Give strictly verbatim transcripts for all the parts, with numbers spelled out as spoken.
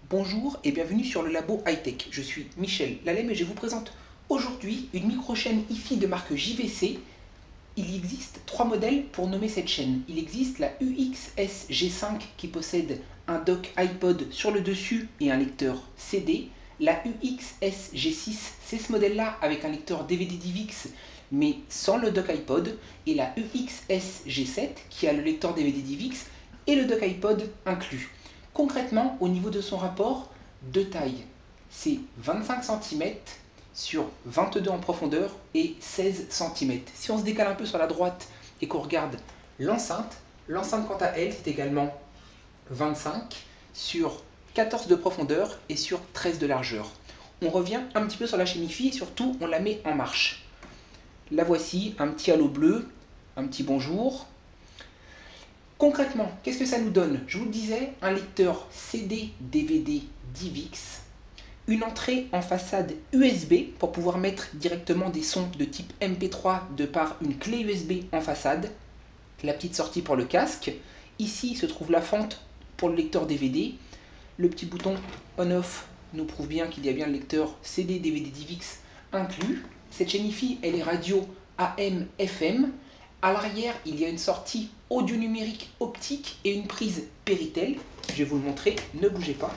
Bonjour et bienvenue sur le labo high-tech. Je suis Michel Lalem et je vous présente aujourd'hui une micro-chaîne Hi-Fi de marque J V C. Il existe trois modèles pour nommer cette chaîne. Il existe la U X S G cinq qui possède un dock iPod sur le dessus et un lecteur C D. La U X S G six, c'est ce modèle-là avec un lecteur D V D D V X mais sans le dock iPod. Et la U X S G sept qui a le lecteur D V D D V X et le dock iPod inclus. Concrètement, au niveau de son rapport de taille, c'est vingt-cinq centimètres sur vingt-deux en profondeur et seize centimètres. Si on se décale un peu sur la droite et qu'on regarde l'enceinte, l'enceinte quant à elle, c'est également vingt-cinq sur quatorze de profondeur et sur treize de largeur. On revient un petit peu sur la chaîne Hi-Fi et surtout on la met en marche. La voici, un petit halo bleu, un petit bonjour. Concrètement, qu'est-ce que ça nous donne? Je vous le disais, un lecteur C D D V D D V X, une entrée en façade U S B pour pouvoir mettre directement des sons de type M P trois de par une clé U S B en façade, la petite sortie pour le casque. Ici se trouve la fente pour le lecteur D V D. Le petit bouton on-off nous prouve bien qu'il y a bien le lecteur C D D V D D V X inclus. Cette chaîne Hi-Fi, elle est radio A M F M. À l'arrière, il y a une sortie audio numérique optique et une prise Péritel. Je vais vous le montrer, ne bougez pas.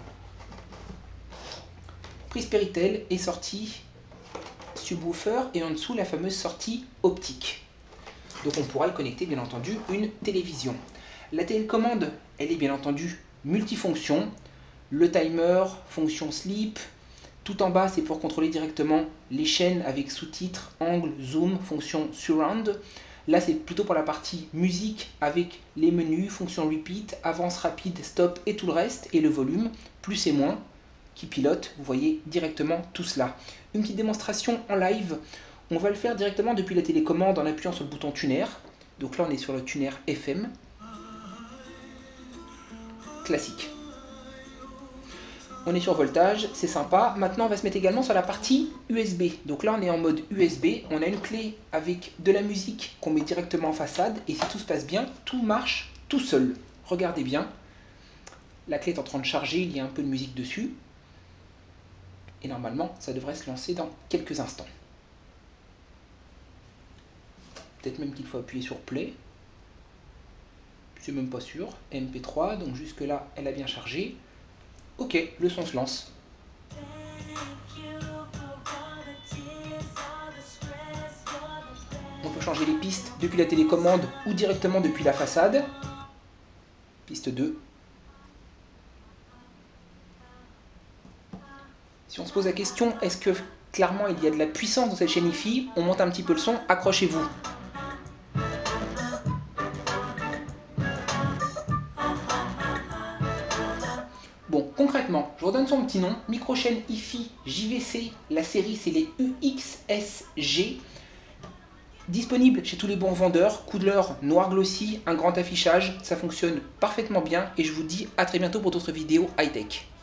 Prise Péritel et sortie subwoofer et en dessous la fameuse sortie optique. Donc on pourra y connecter bien entendu une télévision. La télécommande, elle est bien entendu multifonction. Le timer, fonction sleep. Tout en bas, c'est pour contrôler directement les chaînes avec sous-titres, angle, zoom, fonction surround. Là, c'est plutôt pour la partie musique avec les menus, fonction repeat, avance rapide, stop et tout le reste. Et le volume, plus et moins, qui pilote. Vous voyez directement tout cela. Une petite démonstration en live. On va le faire directement depuis la télécommande en appuyant sur le bouton tuner. Donc là, on est sur le tuner F M. Classique. On est sur voltage, c'est sympa. Maintenant, on va se mettre également sur la partie U S B. Donc là, on est en mode U S B. On a une clé avec de la musique qu'on met directement en façade. Et si tout se passe bien, tout marche tout seul. Regardez bien. La clé est en train de charger, il y a un peu de musique dessus. Et normalement, ça devrait se lancer dans quelques instants. Peut-être même qu'il faut appuyer sur Play. C'est même pas sûr. M P trois, donc jusque là, elle a bien chargé. Ok, le son se lance. On peut changer les pistes depuis la télécommande ou directement depuis la façade. Piste deux. Si on se pose la question, est-ce que clairement il y a de la puissance dans cette chaîne Hi-Fi? On monte un petit peu le son, accrochez-vous. Bon, concrètement, je redonne son petit nom, micro-chaîne Hi-Fi J V C, la série c'est les U X S G, disponible chez tous les bons vendeurs, couleur noir glossy, un grand affichage, ça fonctionne parfaitement bien et je vous dis à très bientôt pour d'autres vidéos high-tech.